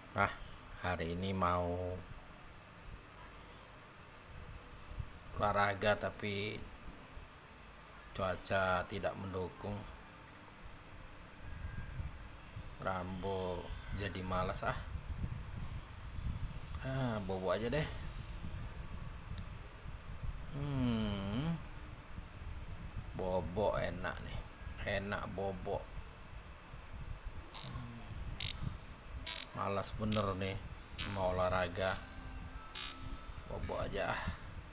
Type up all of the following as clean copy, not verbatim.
Ah, hari ini mau olahraga tapi cuaca tidak mendukung. Rambo jadi malas ah. Bobo aja deh. Hmm, bobo enak nih. Enak bobo. Malas bener nih mau olahraga. Bobo aja ah.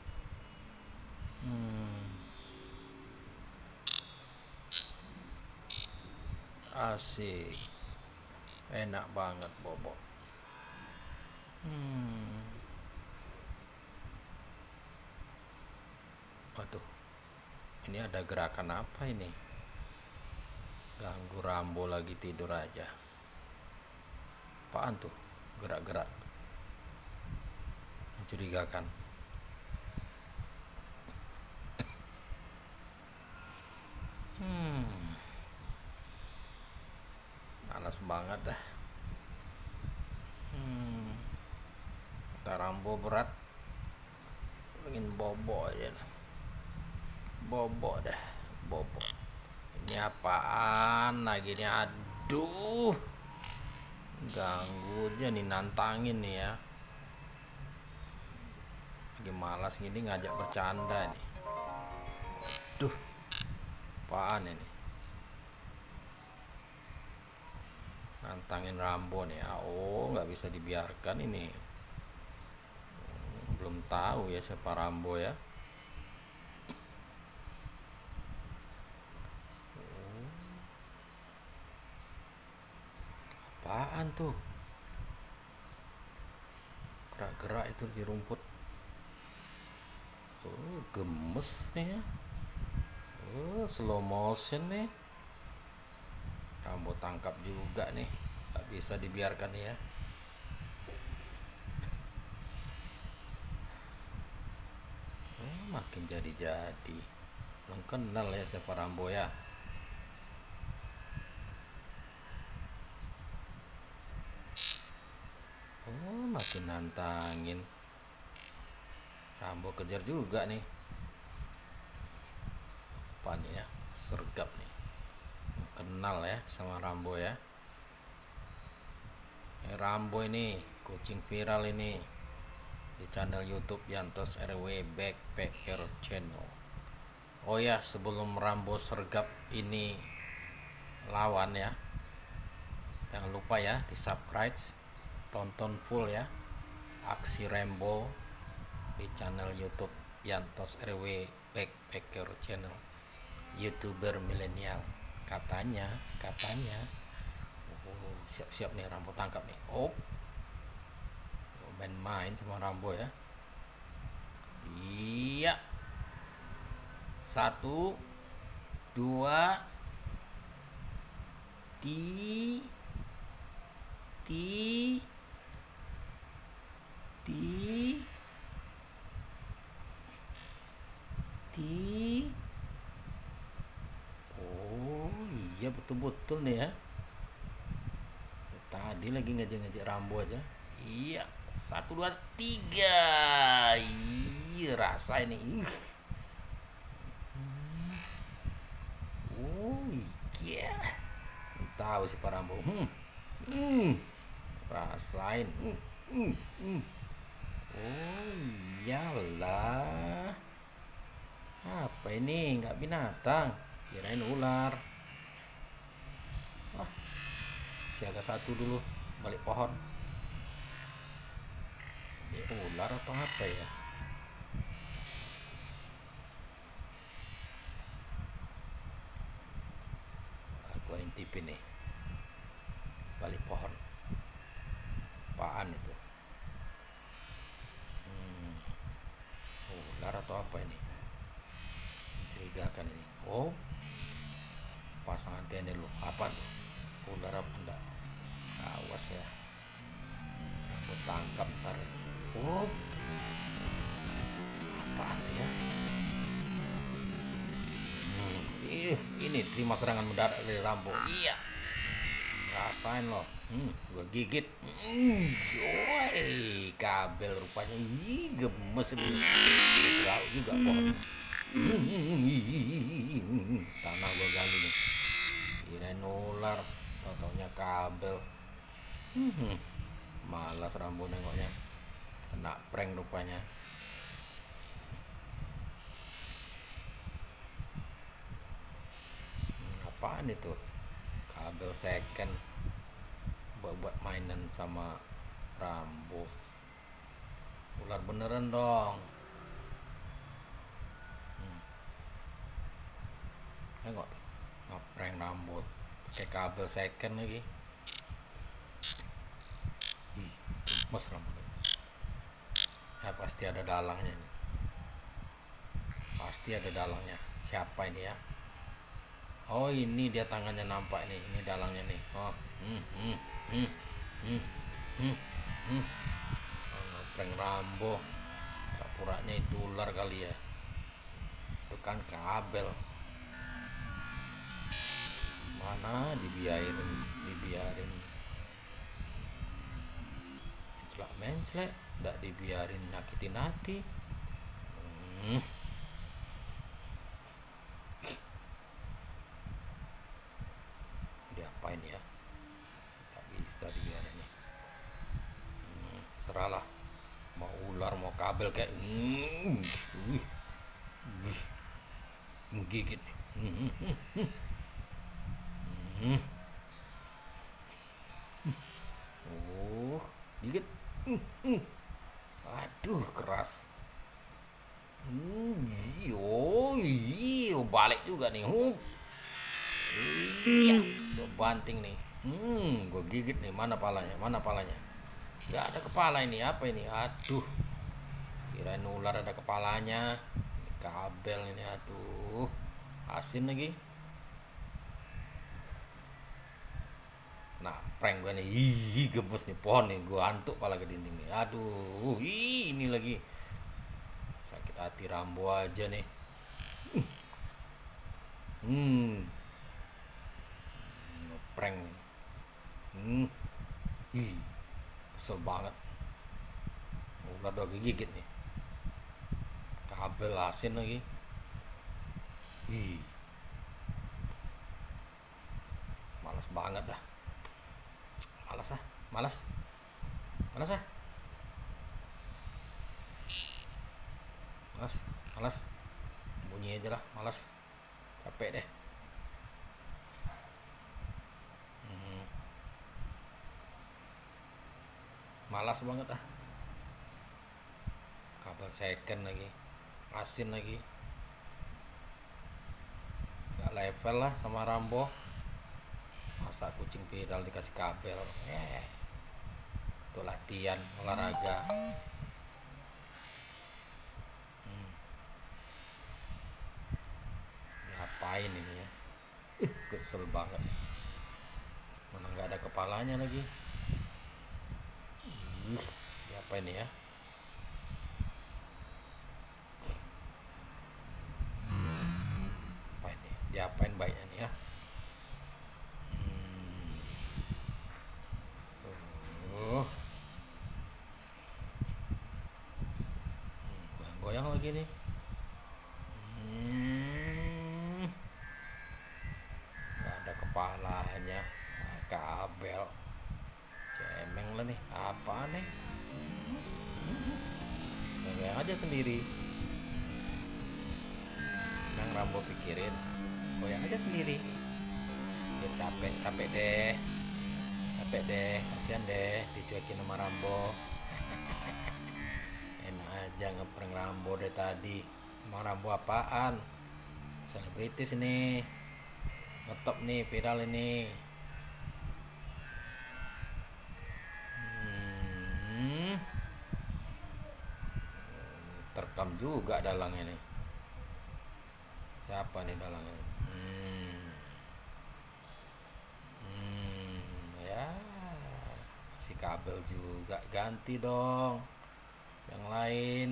Asik. Enak banget bobo. Waduh, ini ada gerakan apa ini? Ganggu Rambo lagi tidur aja. Apaan tuh? Gerak-gerak mencurigakan. Panas banget dah. Kata Rambo berat, ingin bobo aja dah. Bobo dah, bobo. Ini apaan lagi nih? Aduh, ganggu aja nih, nantangin nih ya. Lagi malas gini ngajak bercanda nih. Duh, apaan ini? Nantangin Rambo nih. Oh, nggak bisa dibiarkan ini. Belum tahu ya siapa Rambo ya. Apaan tuh? Gerak-gerak itu di rumput. Oh, gemes nih ya. Oh, slow motion nih. Rambo tangkap juga nih. Gak bisa dibiarkan ya. Makin jadi-jadi. Belum kenal ya siapa Rambo ya. Oh, makin nantangin. Rambo kejar juga nih. Apa nih ya? Sergap nih. Kenal ya sama Rambo ya. Rambo ini kucing viral ini di channel YouTube Yantos RW Backpacker Channel. Oh ya, sebelum Rambo sergap ini lawan ya, jangan lupa ya di subscribe, tonton full ya aksi Rambo di channel YouTube Yantos RW Backpacker Channel. YouTuber milenial katanya. Oh, siap-siap nih Rambo tangkap nih. Oh, main-main sama Rambo ya. Iya. Satu, dua, ti, ti, ti, ti. Oh iya, betul-betul nih ya. Tadi lagi ngejek-ngejek Rambo aja. Iya. Satu, dua, tiga. Iya, rasa ini. Oh iya. Tahu si Pak Rambo. Rasain. Oh iyalah. Apa ini? Nggak binatang. Kirain ular. Wah, siaga satu dulu. Balik pohon. Ini ular atau apa ya? Aku intipin nih. Balik pohon. Apaan itu? Ular atau apa ini? Mencurigakan ini. Oh, pasangan TNI lu. Apa tuh? Ular apa enggak? Awas ya. Aku tangkap ntar. Oh, apaan tuh ya? Ini terima serangan mendadak dari Rambo. Iya. rasain loh. Gua gigit. Yoi, kabel rupanya. Ih, gemes nih. Jauh juga pohon. Tanah gua gali nih. Kirain ular, tau-taunya kabel. Malas Rambo nengoknya. Kena prank rupanya. Apaan itu? Kabel second buat mainan sama Rambo. Ular beneran dong. Nengok tuh, ngeprank Rambo pakai kabel second lagi. Gemes Rambo. Ya pasti ada dalangnya nih. Pasti ada dalangnya. Siapa ini ya? Oh, ini dia tangannya nampak nih. Ini dalangnya nih. Oh, ngeprank Rambo. Pura-puranya itu ular kali ya. Itu kan kabel. Mana dibiarin. Menclek, nggak dibiarin nyakitin hati. Diapain ya? Nggak bisa dibiarin nih. Serahlah. Mau ular, mau kabel kayak menggigit. Gigit. Aduh, keras. Balik juga nih. Iya, gue banting nih. Gue gigit nih. Mana palanya? Gak ada kepala ini. Apa ini? Aduh, kirain ular ada kepalanya. Kabel ini, aduh, asin lagi. Nah, prank gue nih. Ih, gemes nih pohon nih. Gue hantuk pala ke dinding nih. Aduh, ini lagi. Sakit hati Rambo aja nih. Ngeprank. Kesel banget. Ular udah gigit nih. Kabel asin lagi. Malas banget dah. Malas bunyi aja lah. Malas, capek deh. Malas banget ah. Kabel second lagi, asin lagi. Gak level lah sama Rambo. Masa kucing viral dikasih kabel. Itu latihan olahraga. Ngapain ini ya? Kesel banget. Mana gak ada kepalanya lagi. Apa ini ya? Apa ini? Diapain baiknya nih ya? Goyang lagi nih. Gak ada kepalanya. Kabel. Cemeng lah nih. Apa nih? Goyang aja sendiri. Nang Rambo pikirin, goyang aja sendiri. Dia capek deh. Kasihan deh dicuekin sama Rambo. Enak aja ngeprank Rambo deh tadi. Mau Rambo apaan? Selebritis ini. Ngetop nih, viral ini. Terekam juga dalangnya nih. Siapa nih dalangnya? Ya, si kabel juga ganti dong. Yang lain.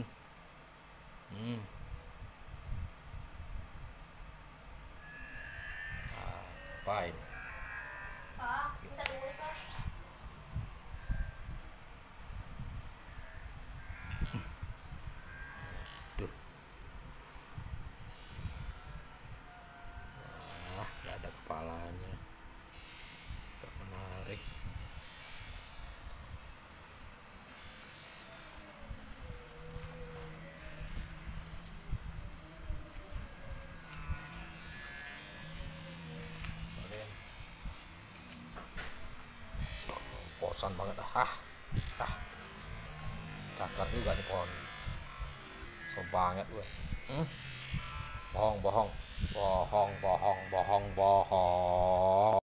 Apa ini? males-malesan banget. Cakar juga nih pohon. Sebanget gue. Bohong.